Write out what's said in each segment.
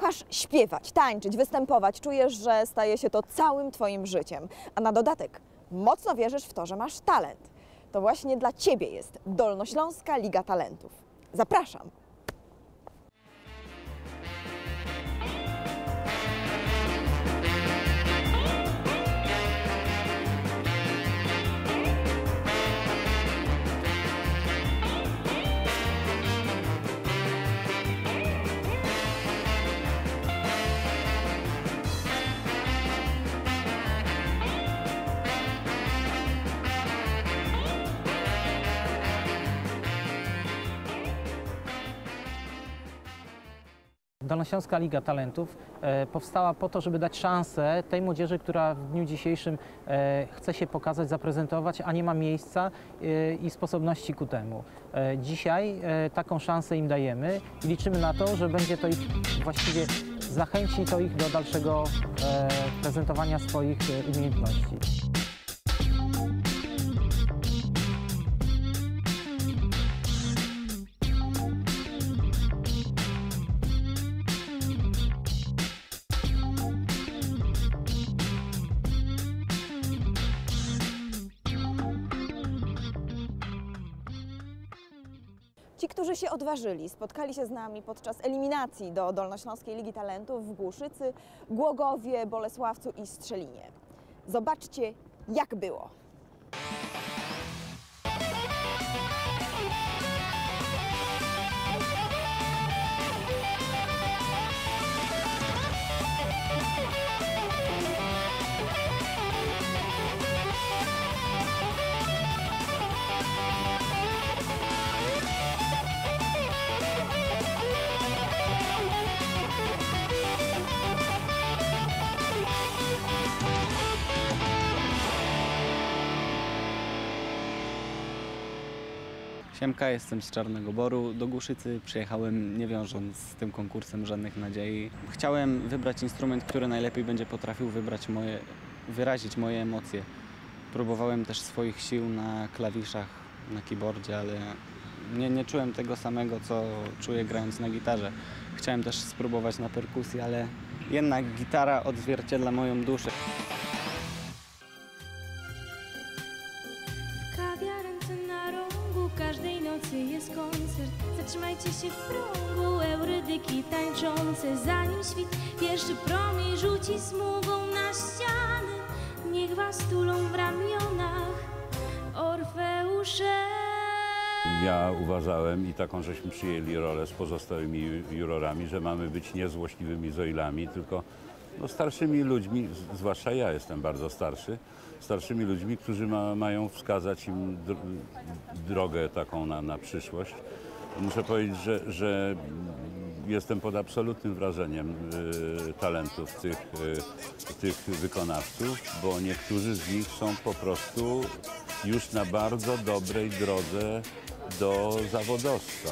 kochasz śpiewać, tańczyć, występować, czujesz, że staje się to całym twoim życiem, a na dodatek mocno wierzysz w to, że masz talent. To właśnie dla ciebie jest Dolnośląska Liga Talentów. Zapraszam! Dolnośląska Liga Talentów powstała po to, żeby dać szansę tej młodzieży, która w dniu dzisiejszym chce się pokazać, zaprezentować, a nie ma miejsca i sposobności ku temu. Dzisiaj taką szansę im dajemy i liczymy na to, że będzie to ich właściwie zachęci to ich do dalszego prezentowania swoich umiejętności. Ci, którzy się odważyli, spotkali się z nami podczas eliminacji do Dolnośląskiej Ligi Talentów w Głuszycy, Głogowie, Bolesławcu i Strzelinie. Zobaczcie, jak było. Siemka, jestem z Czarnego Boru. Do Głuszycy przyjechałem nie wiążąc z tym konkursem żadnych nadziei. Chciałem wybrać instrument, który najlepiej będzie potrafił wyrazić moje emocje. Próbowałem też swoich sił na klawiszach, na keyboardzie, ale nie czułem tego samego, co czuję grając na gitarze. Chciałem też spróbować na perkusji, ale jednak gitara odzwierciedla moją duszę. Każdej nocy jest koncert. Zatrzymajcie się w progu, eurydyki tańczące. Zanim świt pierwszy promień rzuci smugą na ściany, niech was tulą w ramionach Orfeusze. Ja uważałem, i taką żeśmy przyjęli rolę z pozostałymi jurorami, że mamy być nie złośliwymi zoilami, tylko starszymi ludźmi, zwłaszcza ja jestem bardzo starszy, starszymi ludźmi, którzy mają wskazać im drogę taką na przyszłość. Muszę powiedzieć, że jestem pod absolutnym wrażeniem talentów tych wykonawców, bo niektórzy z nich są po prostu już na bardzo dobrej drodze do zawodowstwa.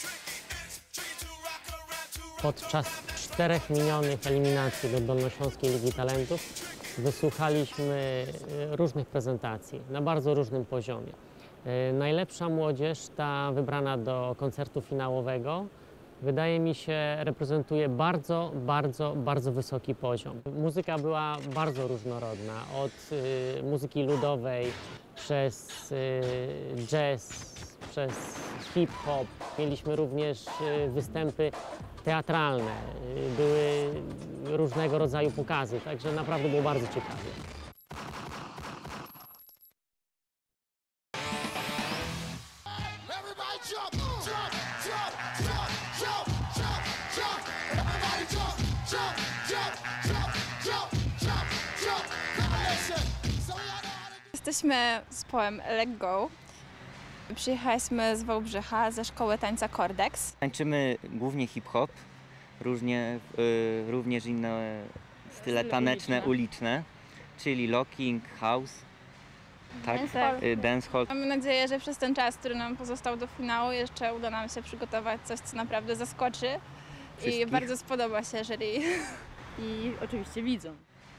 Podczas 4 minionych eliminacji do Dolnośląskiej Ligi Talentów wysłuchaliśmy różnych prezentacji na bardzo różnym poziomie. Najlepsza młodzież, ta wybrana do koncertu finałowego, wydaje mi się, reprezentuje bardzo wysoki poziom. Muzyka była bardzo różnorodna, od muzyki ludowej, przez jazz, przez hip-hop. Mieliśmy również występy teatralne, były różnego rodzaju pokazy, także naprawdę było bardzo ciekawie. Jesteśmy zespołem Let Go. Przyjechaliśmy z Wałbrzycha ze szkoły tańca Cordex. Tańczymy głównie hip-hop, również inne style taneczne, uliczne, czyli locking, house, tak, dancehall. Mamy nadzieję, że przez ten czas, który nam pozostał do finału, jeszcze uda nam się przygotować coś, co naprawdę zaskoczy i bardzo spodoba się jury. I oczywiście widzom.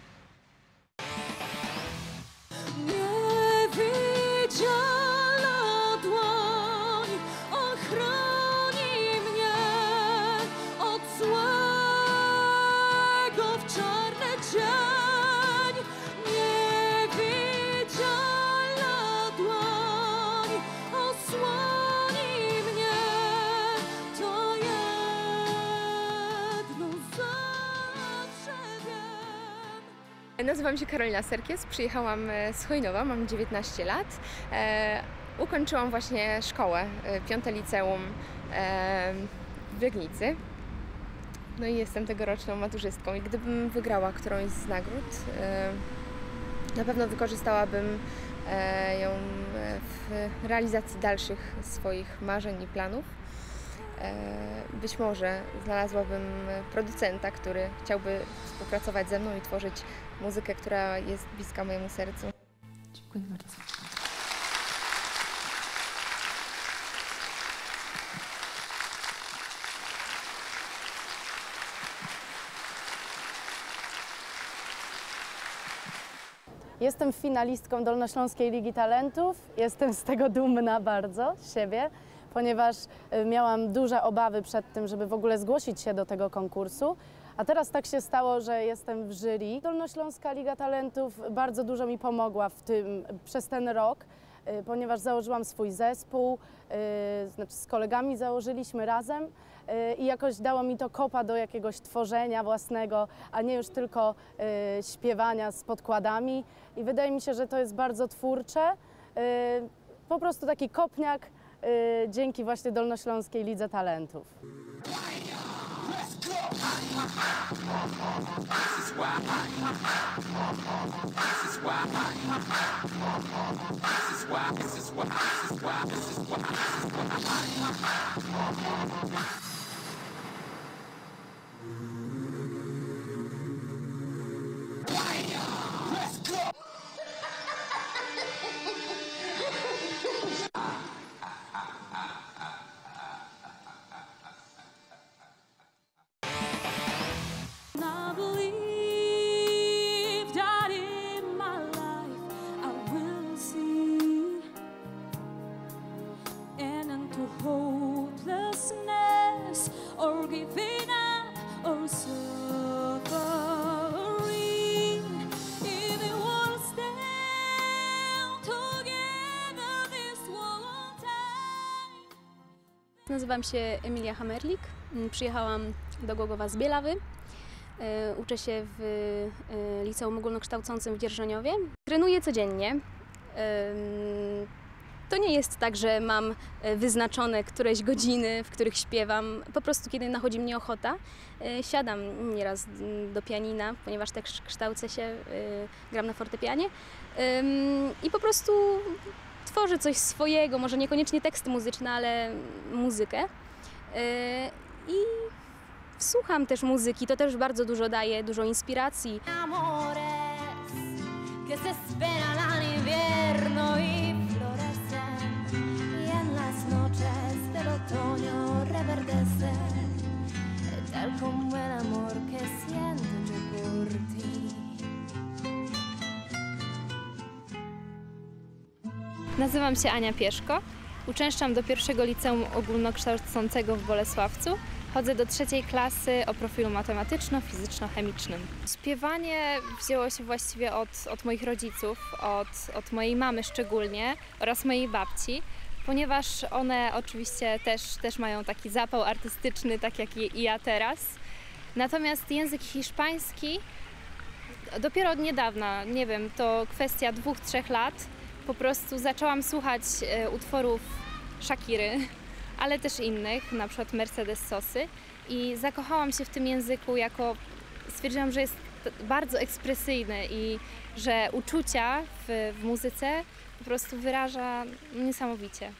Niewidzialna dłoń ochroni mnie od zła. Nazywam się Karolina Serkies, przyjechałam z Chojnowa, mam 19 lat. Ukończyłam właśnie szkołę, 5. liceum w Legnicy. No i jestem tegoroczną maturzystką i gdybym wygrała którąś z nagród, na pewno wykorzystałabym ją w realizacji dalszych swoich marzeń i planów. Być może znalazłabym producenta, który chciałby współpracować ze mną i tworzyć muzykę, która jest bliska mojemu sercu. Dziękuję bardzo. Jestem finalistką Dolnośląskiej Ligi Talentów. Jestem z tego dumna bardzo z siebie, ponieważ miałam duże obawy przed tym, żeby w ogóle zgłosić się do tego konkursu. A teraz tak się stało, że jestem w jury. Dolnośląska Liga Talentów bardzo dużo mi pomogła przez ten rok, ponieważ założyłam swój zespół, znaczy z kolegami założyliśmy razem i jakoś dało mi to kopa do jakiegoś tworzenia własnego, a nie już tylko śpiewania z podkładami. I wydaje mi się, że to jest bardzo twórcze, po prostu taki kopniak dzięki właśnie Dolnośląskiej Lidze Talentów. Nazywam się Emilia Hamerlik, przyjechałam do Głogowa z Bielawy, uczę się w liceum ogólnokształcącym w Dzierżoniowie. Trenuję codziennie. To nie jest tak, że mam wyznaczone któreś godziny, w których śpiewam. Po prostu kiedy nachodzi mnie ochota, siadam nieraz do pianina, ponieważ też kształcę się, gram na fortepianie i po prostu tworzę coś swojego, może niekoniecznie teksty muzyczne, ale muzykę. I słucham też muzyki, to też bardzo dużo daje, dużo inspiracji. Nazywam się Ania Pieszko, uczęszczam do 1. liceum ogólnokształcącego w Bolesławcu. Chodzę do 3. klasy o profilu matematyczno-fizyczno-chemicznym. Śpiewanie wzięło się właściwie od moich rodziców, od mojej mamy szczególnie oraz mojej babci, ponieważ one oczywiście też mają taki zapał artystyczny, tak jak i ja teraz. Natomiast język hiszpański dopiero od niedawna, nie wiem, to kwestia 2-3 lat, po prostu zaczęłam słuchać utworów Shakiry, ale też innych, na przykład Mercedes Sosy, i zakochałam się w tym języku, stwierdziłam, że jest bardzo ekspresyjny i że uczucia w muzyce po prostu wyraża niesamowicie.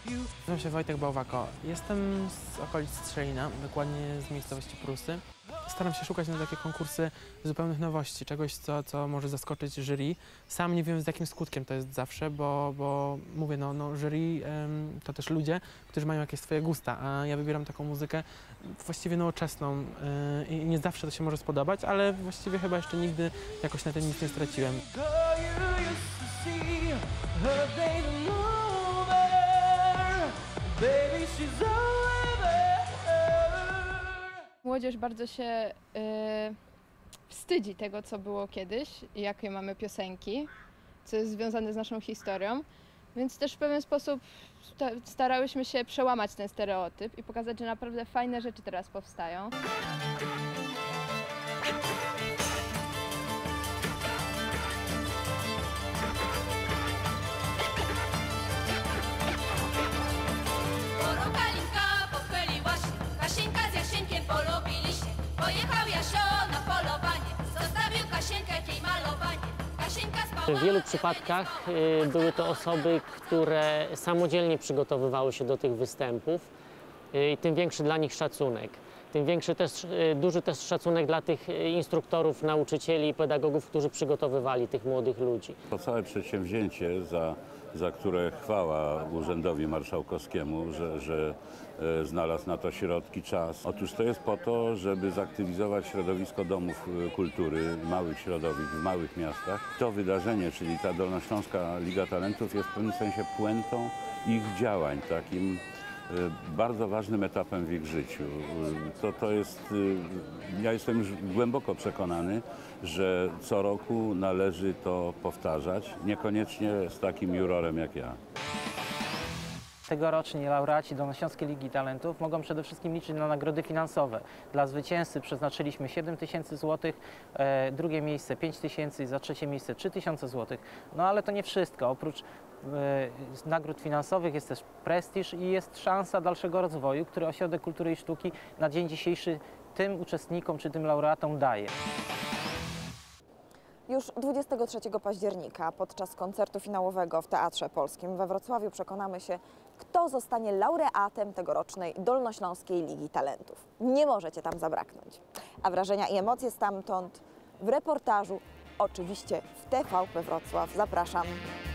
Nazywam się Wojtek Bałwako. Jestem z okolic Strzelina, dokładnie z miejscowości Prusy. staram się szukać na takie konkursy zupełnych nowości, czegoś, co może zaskoczyć jury. Sam nie wiem, z jakim skutkiem to jest zawsze, bo mówię, no jury to też ludzie, którzy mają jakieś swoje gusta, a ja wybieram taką muzykę właściwie nowoczesną i nie zawsze to się może spodobać, ale właściwie chyba jeszcze nigdy jakoś na tym nic nie straciłem. Młodzież bardzo się wstydzi tego, co było kiedyś i jakie mamy piosenki, co jest związane z naszą historią, więc też w pewien sposób starałyśmy się przełamać ten stereotyp i pokazać, że naprawdę fajne rzeczy teraz powstają. W wielu przypadkach były to osoby, które samodzielnie przygotowywały się do tych występów i tym większy dla nich szacunek. Tym większy też, duży też szacunek dla tych instruktorów, nauczycieli i pedagogów, którzy przygotowywali tych młodych ludzi. To całe przedsięwzięcie, za które chwała Urzędowi Marszałkowskiemu, że znalazł na to środki, czas. Otóż to jest po to, żeby zaktywizować środowisko domów kultury, małych środowisk w małych miastach. To wydarzenie, czyli ta Dolnośląska Liga Talentów, jest w pewnym sensie puentą ich działań, takim bardzo ważnym etapem w ich życiu. To jest, ja jestem już głęboko przekonany, że co roku należy to powtarzać, niekoniecznie z takim jurorem jak ja. Tegoroczni laureaci Dolnośląskiej Ligi Talentów mogą przede wszystkim liczyć na nagrody finansowe. Dla zwycięzcy przeznaczyliśmy 7 000 złotych, drugie miejsce 5 000 i za trzecie miejsce 3 000 złotych. No ale to nie wszystko. Oprócz nagród finansowych jest też prestiż i jest szansa dalszego rozwoju, który Ośrodek Kultury i Sztuki na dzień dzisiejszy tym uczestnikom czy tym laureatom daje. Już 23 października podczas koncertu finałowego w Teatrze Polskim we Wrocławiu przekonamy się, kto zostanie laureatem tegorocznej Dolnośląskiej Ligi Talentów. Nie możecie tam zabraknąć. A wrażenia i emocje stamtąd w reportażu, oczywiście w TVP Wrocław. Zapraszam.